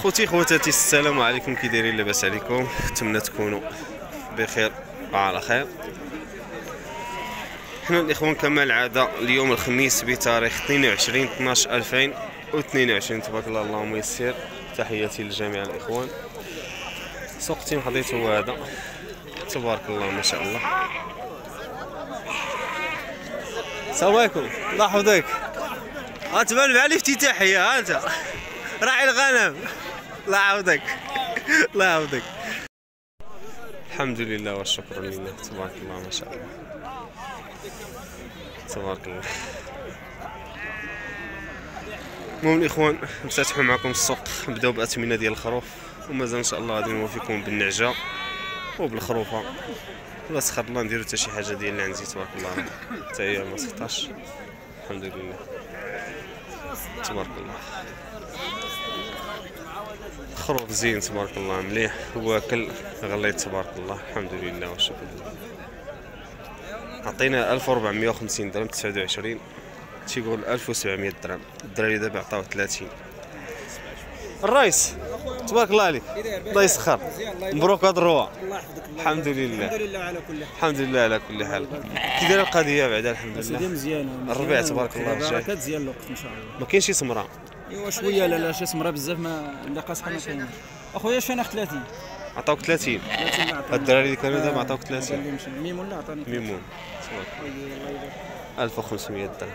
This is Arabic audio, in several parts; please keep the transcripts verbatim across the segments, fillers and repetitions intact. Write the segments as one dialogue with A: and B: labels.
A: خوتي خواتاتي السلام عليكم، كي دايرين؟ لاباس عليكم؟ نتمنى تكونوا بخير وعلى خير. حنا الاخوان كما العاده اليوم الخميس بتاريخ اثنين وعشرين اثناش ألفين واثنين وعشرين، تبارك الله اللهم يسر. تحياتي لجميع الاخوان. سوق تيم حضيت هو هذا، تبارك الله ما شاء الله. السلام عليكم، الله يحفظك. غتبان بحال افتتاحيه، ها انت راعي الغنم. الله يعوضك الله يعوضك. الحمد لله والشكر لله، تبارك الله ما شاء الله تبارك الله. المهم الاخوان نفتتحوا معكم السوق، نبداو باثمنه ديال الخروف، ومازال ان شاء الله غادي نوفيكم بالنعجه وبالخروفه. لا سخر الله نديرو حتى شي حاجه ديال اللي عندي، تبارك الله حتى هي ما سخطاش. الحمد لله تبارك الله. خروف زين تبارك الله، مليح واكل غليت تبارك الله. الحمد لله والشكر لله. عطينا ألف وأربعمية وخمسين درهم تسعة وعشرين، تيقول ألف وسبعمية درهم. الدراري دابا عطاوه ثلاثين. الرئيس تبارك الله عليك، الله يسخر، مبروك هاد الروا.
B: الله يحفظك.
A: الحمد لله
B: الحمد لله على كل حال.
A: الحمد لله على كل حال. كي دايره القضيه بعدا؟ الحمد
B: سيدي
A: لله
B: مزيانه.
A: الربيع تبارك الله جاي.
B: بركات ديال الوقت ان شاء الله.
A: ما كاينش شي سمره؟
B: ايوا شويه، لا لا شي سمره بزاف، ما لا قاصحه ما كاينش. اخويا شفنا ثلاثين.
A: عطاوك ثلاثين.
B: ثلاثين
A: هاد الدراري اللي كانوا دابا عطاوك ثلاثين.
B: ميمون لا عطاني
A: ميمون ألف وخمسمية درهم.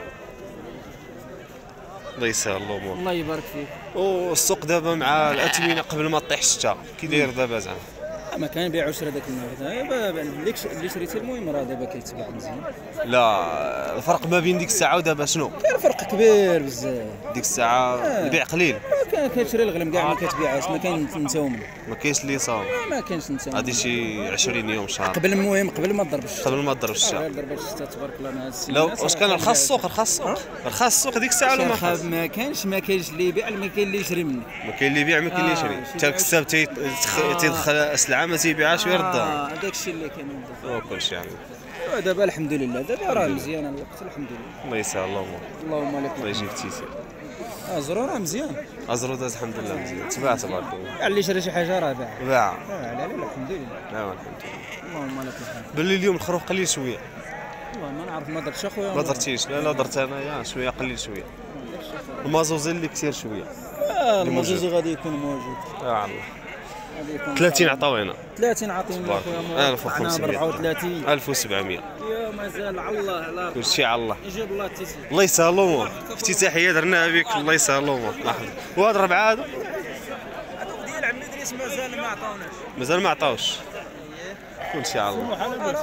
A: الله يسهل الامور.
B: الله يبارك فيك.
A: والسوق دابا مع الاثمنه قبل ما طيح الشتا كي داير دابا زعما؟
B: ما كان بيع عشره داك النهار، اللي اللي شريتي المهم راه دابا كيتباع مزيان.
A: لا الفرق ما بين ديك الساعه ودابا شنو؟
B: كاين فرق كبير بزاف.
A: ديك الساعه البيع قليل،
B: كان كتشري الغلم كاع ما كتبيعش، ما كاين نتاوم،
A: ما كاينش اللي صاوب.
B: ما كاينش نتاوم.
A: غادي شي عشرين يوم شهر
B: قبل المهم قبل ما تضرب الشتا.
A: قبل ما تضرب الشتا.
B: ضرب الشتا تبارك الله مع السيد.
A: لا واش كان رخص السوق؟ رخص السوق رخص السوق ديك الساعه ولا ما رخص؟
B: ما كانش ما كاينش اللي يبيع، ما كاين اللي يشري منك.
A: ما كاين اللي يبيع ما كاين اللي يشري. حتى داك السبب تيدخل السلعه ما تيبيعهاش ويردها.
B: اه داك الشيء اللي كان
A: وكلشي يعني.
B: دابا الحمد لله، دابا راه مزيان الوقت الحمد لله.
A: الله يسهل الامور.
B: اللهم لك
A: الله يجيك تيسير.
B: اه زرو راه مزيان.
A: ازرو داز الحمد لله مزيان. تباع تبارك الله.
B: اللي شرى شي حاجه راه باع.
A: باع.
B: لا لا لا الحمد لله.
A: لا الحمد لله.
B: اللهم لك الحمد.
A: باللي اليوم الخروف قليل شويه.
B: والله ما نعرف، ما درتش اخويا.
A: ما درتيش؟ لا لا درت انايا شويه قليل شويه. المازوزي اللي كثير شويه.
B: اه المازوزي غادي يكون موجود.
A: اه الله.
B: غادي يكون
A: ثلاثين عطاوينا.
B: ثلاثين عطينا اخويا.
A: ألف وخمسمية.
B: أربعة وثلاثين.
A: ألف وسبعمية.
B: يا مازال على الله على
A: كلشي على الله.
B: يجيب الله التيسير.
A: الله يسهل الامور. افتتاحيه درناها بك، الله يسهل الامور. الله يحفظك. وهاد الربعه هادو
B: هذوك ديال عمي ادريس مازال ما عطاوناش.
A: مازال ما عطاوش. كلشي على الله.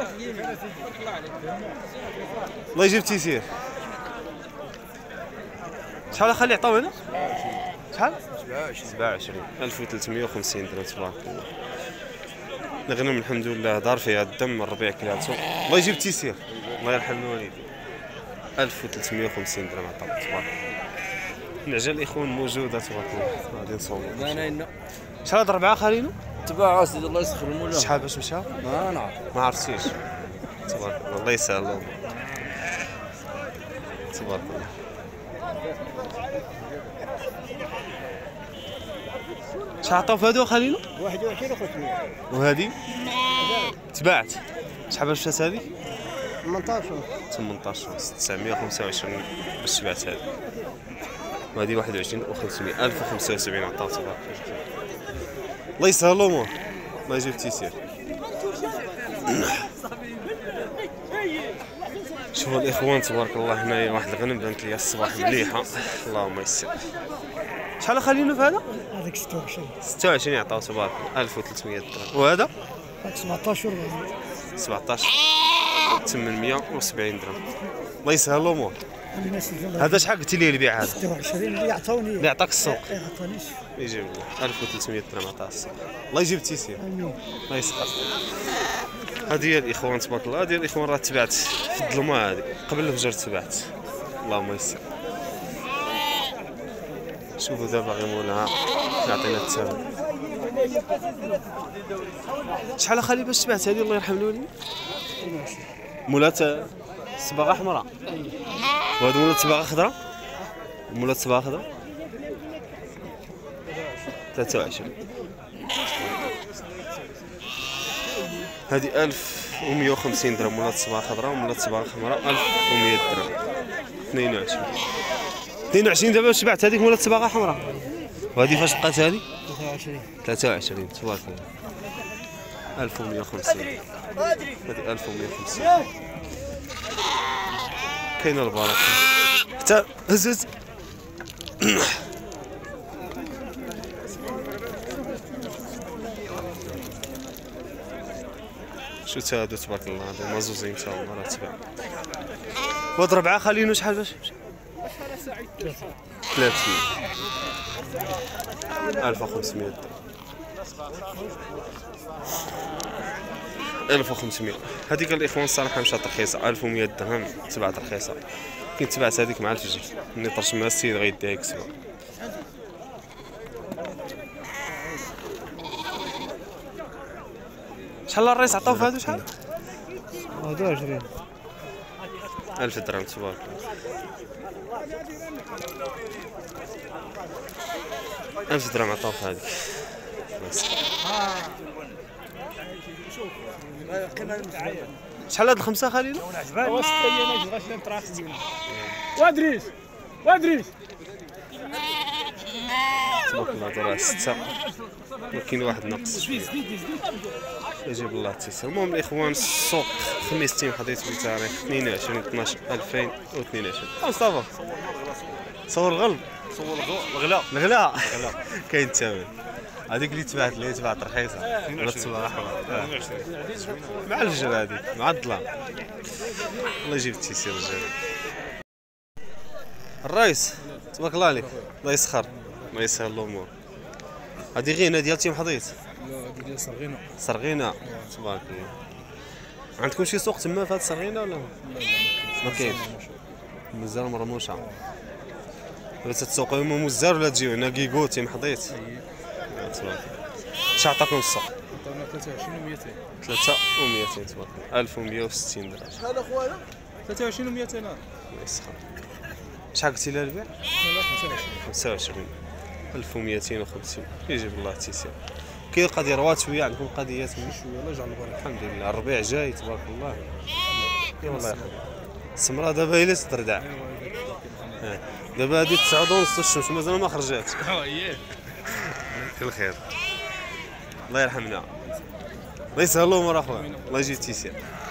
A: الله يجيب تيسير. شحال خلي عطاو هنا؟ شحال؟ سبعة وعشرين. ألف وثلاثمية وخمسين درهم تبارك الله. الغنم الحمد لله دار فيها الدم، الربيع كلاتو. الله يجيب تيسير، الله يرحم الوالدين. ألف وثلاثمية وخمسين درهم عطاو تبارك الله. النعجه الاخوان موجوده تبارك الله، غادي نصوروا.
B: انا
A: شحال هاد الربعه خالينو؟
B: تباع سيدي الله يسخر المولى.
A: شحال باش مشاو؟
B: ما نعرف.
A: ما عرفتيش. تبارك الله، الله يسهل لهم. تبارك الله. شحال عطاو في هادو خليلو؟
B: واحد وعشرين وخمسمية.
A: وهادي؟ تباعت. شحال باش مشات هادي؟
B: ثمنطاش.
A: ثمنطاش تسعمية وخمسة وعشرين باش تباعت هادي. وهادي واحد وعشرين وخمسمية. ألف وخمسة وسبعين عطاو تبارك الله. الله يسهل الامور، الله يجيب التيسير. شوفوا الاخوان تبارك الله، هنايا واحد الغنم بانت لي الصباح مليحه، اللهم يسر. شحال خلينا في هذا؟
B: هذاك ستة وعشرين.
A: ستة وعشرين عطاو تبارك الله. ألف وثلاثمية درهم. وهذا؟
B: هذاك سبعطاش.
A: سبعطاش ثمنمية وسبعين درهم. الله يسهل الامور. هذا شحال قلتي لي البيع هذا؟
B: ستة وعشرين اللي عطاوني.
A: اللي عطاك السوق؟
B: ما عطانيش.
A: يجيب الله. ألف وثلاثمية درهم عطاه السوق. الله يجيب التيسير.
B: امين.
A: الله يسخر. هذه هي الاخوان تبارك الله، هذه الاخوان راه تبعت في الظلمه، هذه قبل الفجر تبعت. اللهم يسر. شوفوا دابا غير مولاها يعطينا الثمن. شحال اخالي باش تبعت هذه؟ الله يرحم الوالدين. مولات صباغه حمراء. وهذو مولات صباغه خضراء. مولات صباغه خضراء ثلاثة وعشرين. هذه ألف ومية وخمسين درهم ولات صباغه خضراء ولات صباغه حمراء ألف ومية درهم. اثنين وعشرين اثنين وعشرين دابا شبعت هذيك ولات صباغه حمراء. وهذه فاش بقات هذه؟ ثلاثة وعشرين ثلاثة وعشرين تبارك الله. ألف ومية وخمسين هذه ألف ومية وخمسين. كاينه البركه حتى هز هز. شو تا هادو تبارك الله هادو مازوزين تا هما راه تباع. وهاد ربعه خالينو شحال باش؟ ثلاثين ألف وخمسمية درهم. ألف وخمسمية. هذيك الاخوان الصراحه مشات رخيصه ألف ومية درهم تبعت رخيصه. كنت تبعت هذيك مع الفجر ملي طرشمها السيد غيديها يكسبها. شحال الرئيس عطاو في هادو شحال؟
B: واحد وعشرين
A: ألف درهم تبارك الله. ألف درهم عطاو في هذيك. شحال هاد الخمسة خليل؟
C: وادريس وادريس
A: تبارك الله ترى ستة ولكن واحد نقص شوية. يجيب الله التيسير. المهم الإخوان السوق خميس تيم حطيت بتاريخ اثنين وعشرين اثناش ألفين واثنين وعشرين. مصطفى صور الغلب
C: صور الغلا
A: الغلا كاين الثمن. هذيك اللي تباعت اللي تباعت رخيصة ولا تصبح أحمر مع الفجر هذيك مع الظلام. الله يجيب التيسير الرجال. الرئيس تبارك الله عليك الله يسخر الله يسهل الأمور. هذه غينا ديال تيم حضيت؟
B: لا هذه ديال صرغينه.
A: صرغينه تبارك الله. عندكم شي سوق تما في هاد صرغينه ولا؟ ما كاينش مازال مرموشه. ولا تتسوقوا هما مزار ولا تجيو هنا كيكو تيم حضيت؟ تبارك الله. شحال عطاكم السوق؟
B: عطاونا ثلاثة وعشرين ومئتين.
A: ثلاثة ومئتين تبارك الله. ألف ومية وستين درهم.
B: شحال اخويا؟ ثلاثة وعشرين ومئتين.
A: الله يسخر. شحال قلتي لها البيع؟
B: لا خمسة وعشرين.
A: خمسة وعشرين ألف ومئتين وخمسين. يجيب الله التيسير. كاين قضيه روات شويه عندكم قضيات
B: شويه الله يجعل البركه.
A: الحمد لله. الربيع جاي تبارك الله. اي والله يخليك. السمره دابا هي اللي تردع. دابا هذه تسعة ونص الشمس مازال ما خرجات.
C: اه اييه
A: كل خير. الله يرحمنا. الله يسهل الامور اخويا. الله يجيب التيسير.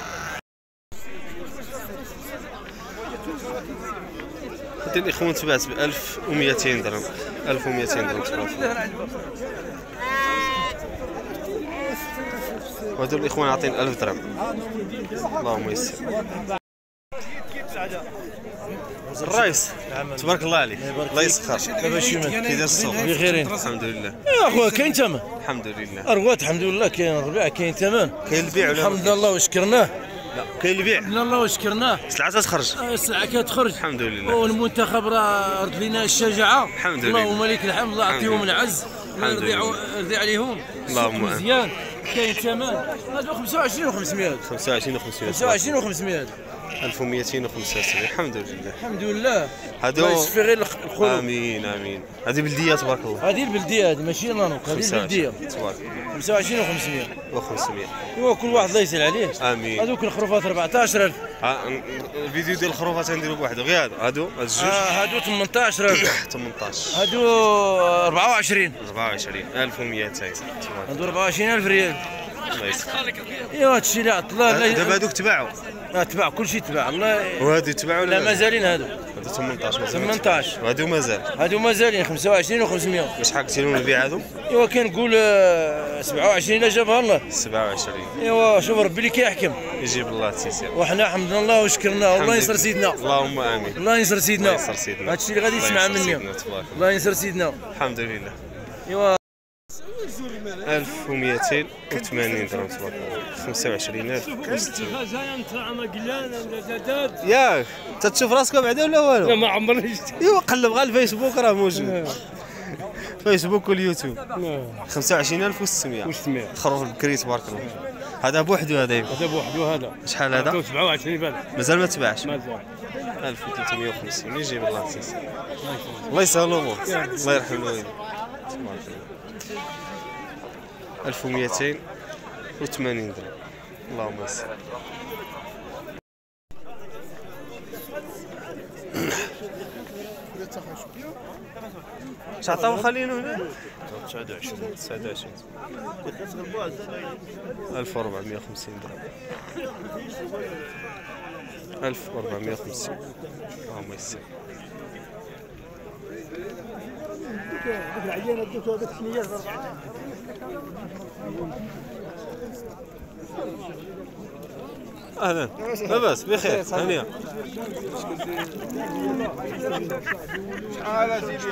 A: هذه الاخوان تبعت ب ألف ومئتين درهم. ألف ومئتين درهم تبارك الله. وهذو الاخوان عاطين ألف درهم. اللهم يسر. الرئيس تبارك الله عليك الله يسخر. كي داير السوق؟
D: بخيرين
A: الحمد لله.
D: يا اخويا كاين ثمن
A: الحمد لله.
D: اروات الحمد لله كاين الربيع كاين ثمن
A: كاين البيع ولا
D: الحمد لله وشكرناه.
A: لا كاين البيع
D: الحمد لله وشكرناه.
A: السلعه تخرج
D: السلعه كتخرج
A: الحمد لله.
D: والمنتخب راه رد لنا الشجاعه
A: الحمد لله.
D: اللهم لك الحمد الله يعطيهم العز الله يرضي يرضي عليهم.
A: اللهم
D: مزيان كاين ثمن هادو خمسة وعشرين وخمسمائة.
A: خمسة وعشرين وخمسمائة.
D: خمسة وعشرين وخمسمائة.
A: ألف ومئتين وخمسة وسبعين. الحمد لله
D: الحمد لله.
A: هادو
D: الله يشفي غير القلوب.
A: امين امين. هذه بلديه تبارك الله.
D: هذه البلديه هذه ماشي نانوك هذه البلديه.
A: تبارك الله.
D: خمسة وعشرين وخمسمائة.
A: وخمسمائة.
D: ايوا كل واحد الله يسهل عليه.
A: امين.
D: هذوك الخروفات أربعطاش ألف.
A: الفيديو ديال الخروفات غنديرو بوحدو غير هادو هادو هاد الجوج.
D: آه هادو ثمنطاش ألف.
A: ثمنطاش.
D: هادو أربعة وعشرين.
A: أربعة وعشرين ألف ومئتين.
D: هادو أربعة وعشرين ألف ريال.
A: الله يسخر.
D: ايوا هادشي اللي عطى الله.
A: دابا هادوك تباعوا.
D: اه تباع كلشي تباع الله.
A: وهادو تباعوا
D: لا مازالين هادو.
A: هادو ثمنطاش مازال.
D: ثمنطاش.
A: وهادو مازال.
D: هادو مازالين خمسة وعشرين وخمسمائة.
A: شحال قلتي لهم البيع هادو؟
D: ايوا كنقول آه، سبعة وعشرين الا جابها الله.
A: سبعة وعشرين.
D: ايوا شوف ربي اللي كيحكم.
A: يجيب الله التيسير.
D: وحنا حمدنا الله وشكرنا والله ينصر سيدنا.
A: اللهم امين.
D: الله ينصر سيدنا.
A: الله ينصر سيدنا.
D: هادشي اللي غادي يسمع مني. الله ينصر سيدنا.
A: الحمد لله.
D: ايوا
A: ألف ومئتين وثمانين درهم تبارك الله. خمسة وعشرين ألف وستين. ياك تتشوف راسك بعدا ولا والو؟
C: لا ما عمرني شفت.
A: ايوا قلب غير الفيسبوك راه موجود. فيسبوك واليوتيوب. خمسة وعشرين ألف وستمائة.
C: وستمائة.
A: خروف بكري تبارك الله. هذا بوحدو هذا
C: هذا بوحدو هذا.
A: شحال هذا؟
C: سبعة وعشرين بالك.
A: مازال ما تباعش.
C: مازال.
A: ألف وثلاثمائة وخمسين. يجيب الله التيسير. الله يسهل الامور. الله يرحم الوالدين. تبارك الله. ألف ومئتين وثمانين درهم. اللهم يسر. شعطاو خلينو هنا
C: تسعة وعشرين
A: تسعة وعشرين ألف وأربعمائة وخمسين درهم. ألف وأربعمائة وخمسين. اللهم يسر. اهلا لاباس بخير هانيه.
E: شحال سيدي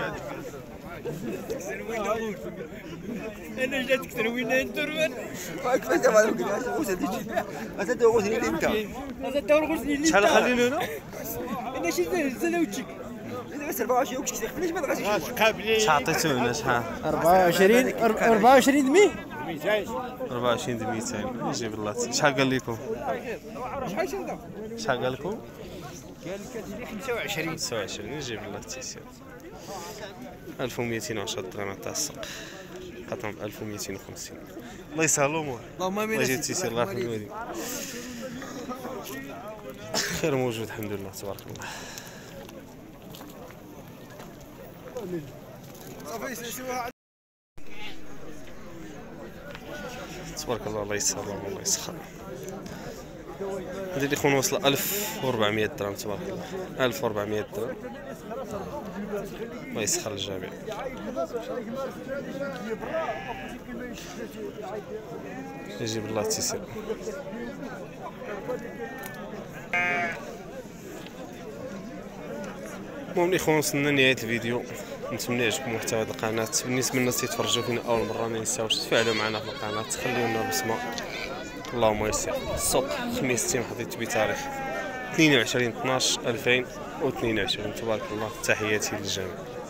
E: انا جاتك تروينا تربان كيفاش دابا واش هادي هذا دابا واش اللي انت هذا دابا واش اللي
A: شحال خلينا هنا
E: انا شي زلاوتك بس أربعة وعشرين وكش كيسيق علاش ما بغاتيش قابلين
A: شعطيتو هنا شحال
B: أربعة وعشرين أربعة وعشرين دمي
A: أربعة وعشرين د مئتين. يجيب الله. شحال قال لكم
E: شحال شنو
A: شحال قال لكم
E: قال لك كتجي خمسة وعشرين
A: خمسة وعشرين. يجيب الله التيسير. ألف ومئتين وعشرة درهم تاع السوق قطعهم ألف ومئتين وخمسين. الله يسهل الامور.
E: اللهم امين.
A: الله يجيب التيسير الله يرحم الوالدين. خير موجود الحمد لله تبارك الله. تبارك الله. الله يسهل الله يسخر. هذا اللي يكون وصل ألف وأربعمائة درهم تبارك الله. ألف وأربعمائة درهم. الله يسخر الجميع. يجيب الله التيسير. المهم الاخوان وصلنا لنهايه الفيديو. نتمنى يعجبكم محتوى هذه القناه. بالنسبه للناس اللي تفرجوا فينا اول مره ما ينساوش تفاعلوا معنا في القناه، خليوا لنا بصمه. اللهم يسر. السوق خميس تيم حطيت بتاريخ اثنين وعشرين اثناش ألفين واثنين وعشرين. تبارك الله. تحياتي للجميع.